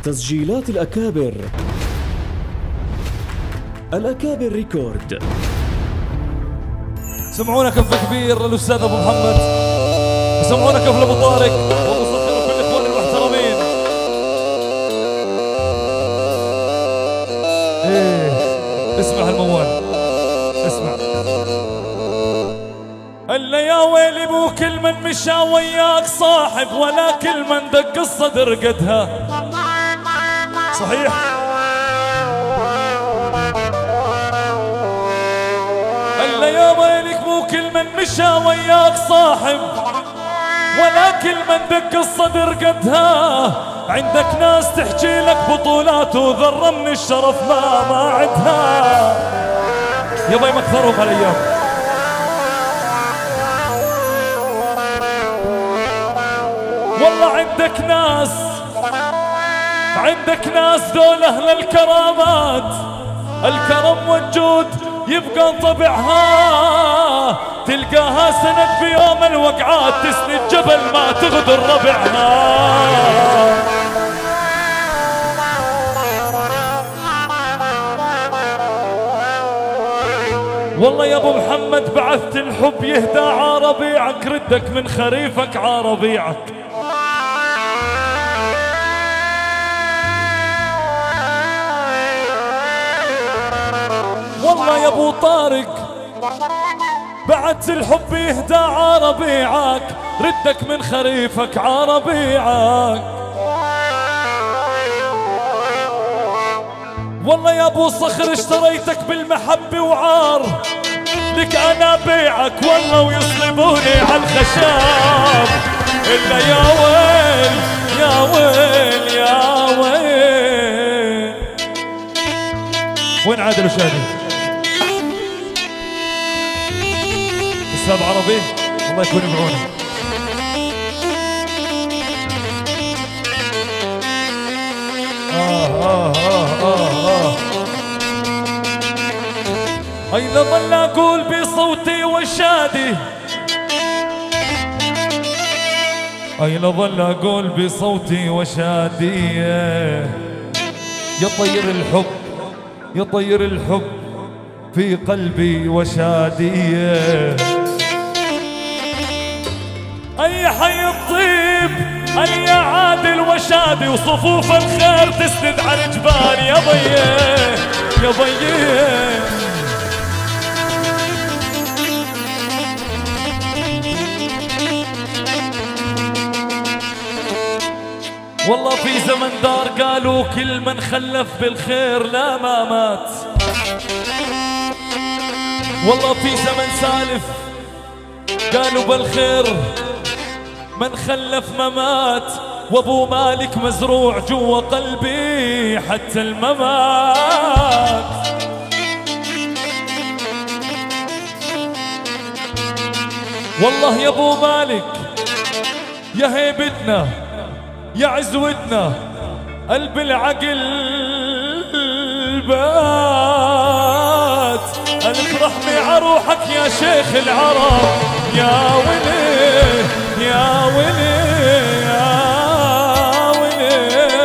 تسجيلات الأكابر. الأكابر ريكورد. سمعونا كف كبير للأستاذ أبو محمد، سمعونا كف لأبو طارق وأبو صخر وكل الإخوان المحترمين. اسمع الموال، اسمع. هلا يا ويلي مو كل من مشى وياك صاحب، ولا كل من دق الصدر قدها. صحيح؟ هلا يا ويلك مو كل من مشى وياك صاحب، ولا كل من دق الصدر قدها. عندك ناس تحكي لك بطولات وذرة من الشرف ما عدها. يبا يمكثروا هالايام. والله عندك ناس دول اهل الكرامات، الكرم والجود يبقى طبعها، تلقاها سند بيوم الوقعات، تسند جبل ما تغدر ربعها. والله يا ابو محمد بعثت الحب يهدى عربيعك، ردك من خريفك عربيعك. والله يا ابو طارق بعثت الحب يهدى عربيعك، ردك من خريفك عربيعك. والله يا ابو صخر اشتريتك بالمحبة وعار، لك انا بيعك والله ويصلبوني على الخشاب. الا يا ويل يا ويل يا ويل. وين عادل وشادي؟ استاذ عربي الله يكون بعونه. أين ظل أقول بصوتي وشادي، أين ظل أقول بصوتي وشادي. يطير الحب يطير الحب في قلبي وشادي. أي حي الطيب أي عادل وشادي، وصفوف الخير تسند على جبال. يا بيه يا بيه. والله في زمن دار قالوا كل من خلف بالخير لا ما مات. والله في زمن سالف قالوا بالخير من خلف ما مات، وابو مالك مزروع جوا قلبي حتى الممات. والله يا ابو مالك يا هيبتنا يا عزوتنا، قلب العقل بات. ألف رحمي عروحك يا شيخ العرب. يا ولي يا ولي يا ولي.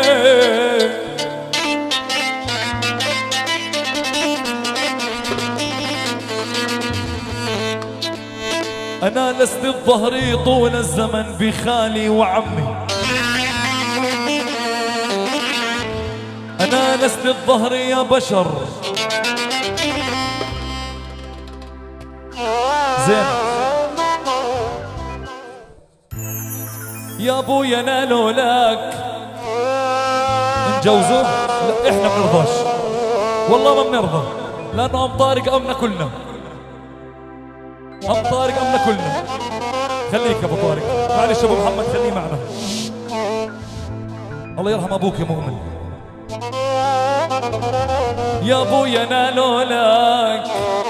أنا لست بظهري طول الزمن بخالي وعمي، أنا لست الظهر يا بشر. زين يا ابويا انا لولاك نجوزه. لا احنا ما بنرضاش، والله ما بنرضى، لانه ام طارق امنا كلنا، ام طارق امنا كلنا. خليك يا ابو طارق، معلش ابو محمد خليه معنا. الله يرحم ابوك يا مؤمن. يا ابويا انا لولاك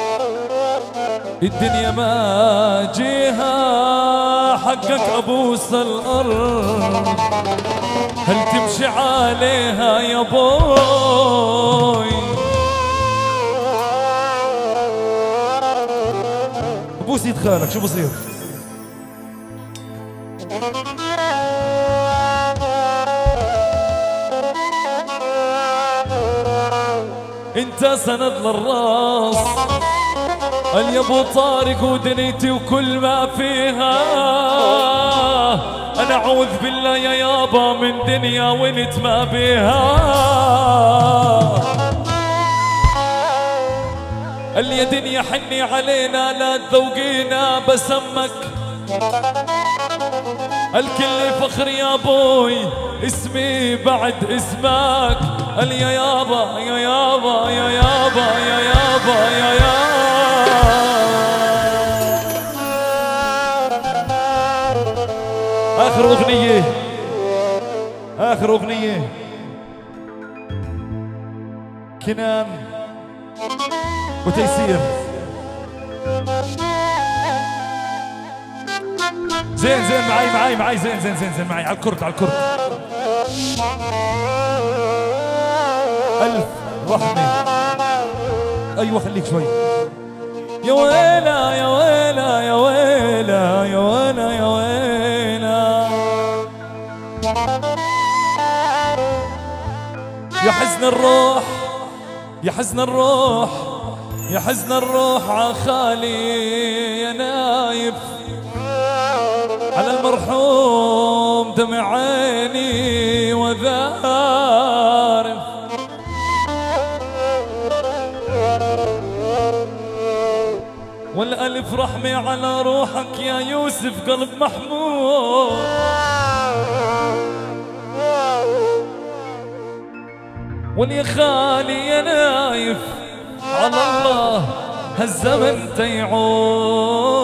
الدنيا ما جيها، حقك ابوس الارض هل تمشي عليها يا بوي. ابوس يد خالك شو بصير؟ انت سند للراس. قال يا ابو طارق ودنيتي وكل ما فيها، انا اعوذ بالله يا يابا من دنيا وانت ما بيها. قال يا دنيا حني علينا لا تذوقينا بسمك، الكل فخر يا ابوي اسمي بعد اسمك. قال يا يابا يا يابا يا يابا يا يابا يا يابا. آخر أغنية آخر أغنية كنان وتيسير. زين زين معي زين زين زين زين معي على الكرت على الكرت. ألف رحمة. أيوة خليك شوي. يا ويلا يا ويلا يا ويلا يا ويلا يا ويلا يا حزن الروح يا حزن الروح يا حزن الروح عخالي يا نايف على المرحوم دمع عيني وذارف. والألف رحمة على روحك يا يوسف قلب محمود. واليا خالي يا نايف على الله هالزمن تيعود.